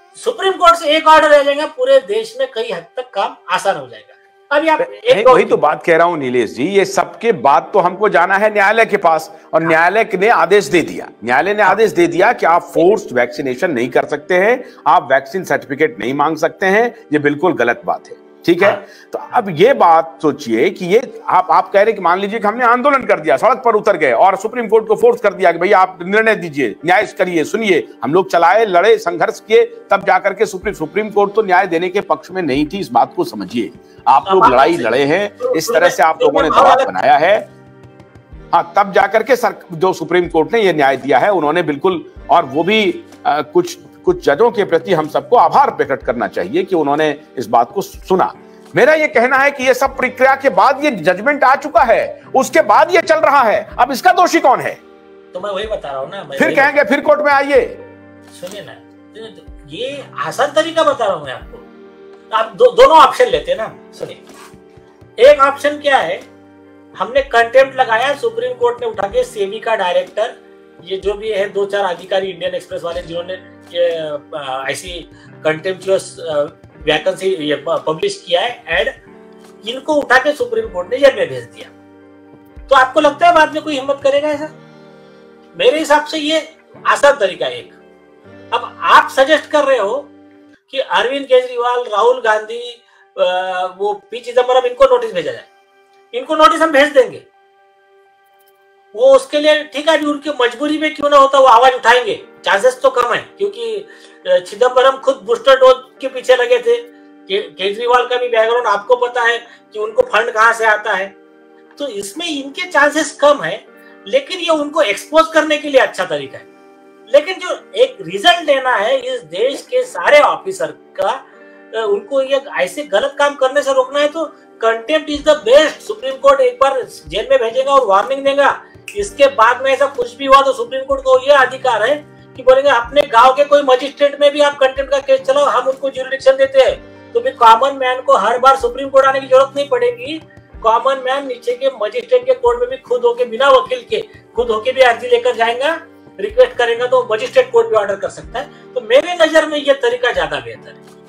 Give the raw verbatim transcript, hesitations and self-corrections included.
Supreme court से एक order आ जाएगा, पूरे देश में कई हद तक काम आसान हो जाएगा। अभी आप एक वही तो बात कह रहा हूं नीलेश जी, ये सबके बाद तो हमको जाना है न्यायालय के पास, और न्यायालय ने आदेश दे दिया, न्यायालय ने आदेश दे दिया कि आप फोर्स्ड वैक्सीनेशन नहीं कर सकते हैं, आप वैक्सीन सर्टिफिकेट नहीं मांग सकते हैं, ये बिल्कुल गलत बात है। ठीक है, तो अब ये बात सोचिए कि ये आप आप कह रहे कि मान लीजिए कि हमने आंदोलन कर दिया, सड़क पर उतर गए और सुप्रीम कोर्ट को फोर्स कर दिया कि भैया आप निर्णय दीजिए, न्याय करिए, सुनिए। हम लोग चलाए, लड़े, संघर्ष किए, तब जाकर के सुप्रीम सुप्रीम कोर्ट तो न्याय देने के पक्ष में नहीं थी, इस बात को समझिए। आप लोग लड़ाई लड़े हैं, इस तरह से आप लोगों ने दबाव बनाया है, हाँ, तब जाकर के सर जो सुप्रीम कोर्ट ने यह न्याय दिया है, उन्होंने बिल्कुल, और वो भी आ, कुछ कुछ जजों के प्रति हम सबको आभार प्रकट करना चाहिए कि उन्होंने इस बात को सुना। मेरा यह कहना है कि यह सब प्रक्रिया के बाद ये जजमेंट आ चुका है, उसके बाद ये चल रहा है, अब इसका दोषी कौन है? तो मैं वही बता रहा हूं ना, मैं फिर कहेंगे फिर कोर्ट में आइए। सुनिए ना, ये आसान तरीका बता रहा हूं मैं आपको। आप दो, दोनों ऑप्शन लेते हैं ना। सुनिए, एक ऑप्शन क्या है, हमने कंटेम्प्ट लगाया, सुप्रीम कोर्ट ने उठा के सेबी का डायरेक्टर, ये जो भी है दो चार अधिकारी इंडियन एक्सप्रेस वाले जिन्होंने ये ऐसी कंटेम्प्चुअस वैकेंसी ये पब्लिश किया है एड, इनको उठा के सुप्रीम कोर्ट ने जेल में भेज दिया। तो आपको लगता है बाद में कोई हिम्मत करेगा ऐसा? मेरे हिसाब से ये आसान तरीका है एक। अब आप सजेस्ट कर रहे हो कि अरविंद केजरीवाल, राहुल गांधी, वो पी चिदम्बरम, इनको नोटिस भेजा जाए। इनको नोटिस हम भेज देंगे, वो उसके लिए ठीक है, उनकी मजबूरी में क्यों ना होता वो आवाज उठाएंगे, चांसेस तो कम है, क्योंकि चिदम्बरम खुद बूस्टर डोज के पीछे लगे थे। के, केजरीवाल का भी बैकग्राउंड आपको पता है कि उनको फंड कहां से आता है, तो इसमें इनके चांसेस कम है, लेकिन ये उनको एक्सपोज करने के लिए अच्छा तरीका है। लेकिन जो एक रिजल्ट लेना है इस देश के सारे ऑफिसर का, उनको ये ऐसे गलत काम करने से रोकना है, तो contempt is the best. Supreme court एक बार जेल में भेजेगा और वार्निंग देगा, इसके बाद में ऐसा कुछ भी हुआ तो सुप्रीम कोर्ट को यह अधिकार है कि बोलेंगे अपने गांव के कोई मजिस्ट्रेट में भी आप कंटेम्प्ट का केस चलाओ, हम उनको ज्यूरिडिक्शन देते हैं। तो भी कॉमन मैन को हर बार सुप्रीम कोर्ट आने की जरूरत नहीं पड़ेगी। कॉमन मैन नीचे के मजिस्ट्रेट के कोर्ट में भी खुद होके, बिना वकील के खुद होके भी अर्जी लेकर जाएगा, रिक्वेस्ट करेगा, तो मजिस्ट्रेट कोर्ट भी ऑर्डर कर सकता है। तो मेरे नजर में यह तरीका ज्यादा बेहतर है।